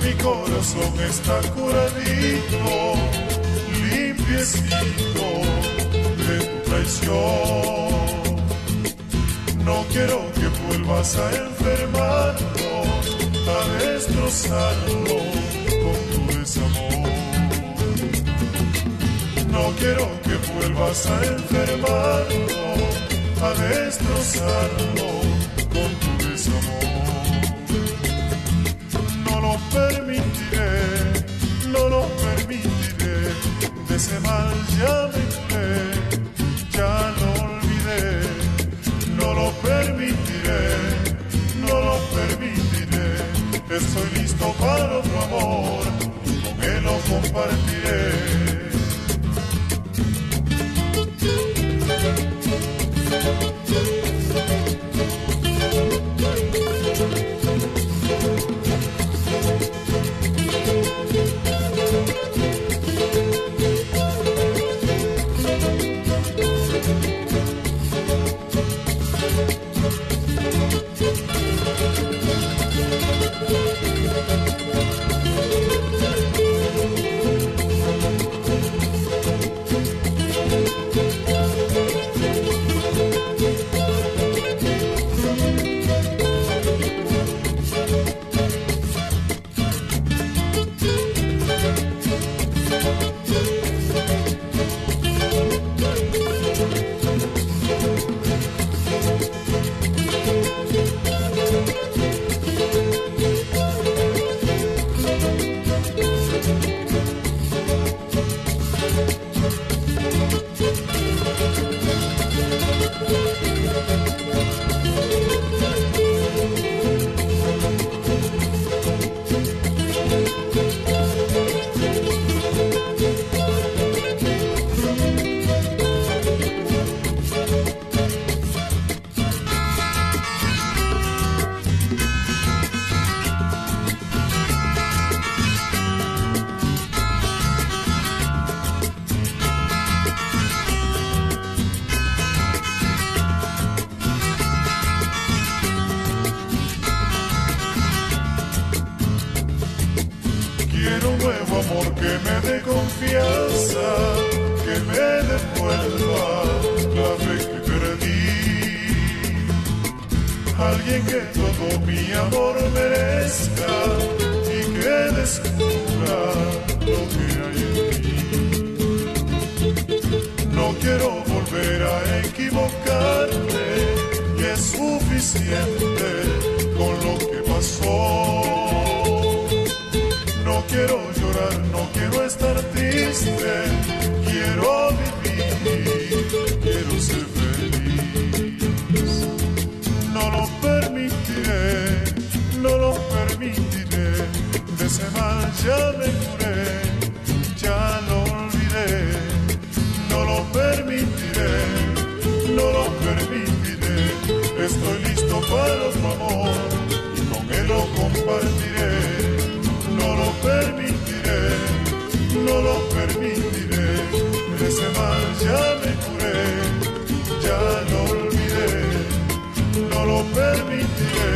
mi corazón está curadito, limpiecito de tu traición. No quiero que vuelvas a enfermarlo, a destrozarlo con tu desamor. No quiero que vuelvas a enfermarlo, a destrozarlo con tu desamor. No lo permitiré, no lo permitiré, de ese mal ya me curé, ya lo olvidé. No lo permitiré, no lo permitiré, estoy listo para otro amor, con él lo compartiré. Quiero un nuevo amor que me dé confianza, que me devuelva la fe que perdí. Alguien que todo mi amor merezca y que descubra lo que hay en mí. No quiero volver a equivocarme y es suficiente con lo que pasó. No quiero llorar, no quiero estar triste, quiero vivir, quiero ser feliz. No lo permitiré, no lo permitiré, de ese mal ya me curé, ya lo olvidé. No lo permitiré, no lo permitiré, estoy listo para otro amor y con él lo compartiré. No lo permitiré, no lo permitiré, de ese mal ya me curé, ya lo olvidé. No lo permitiré,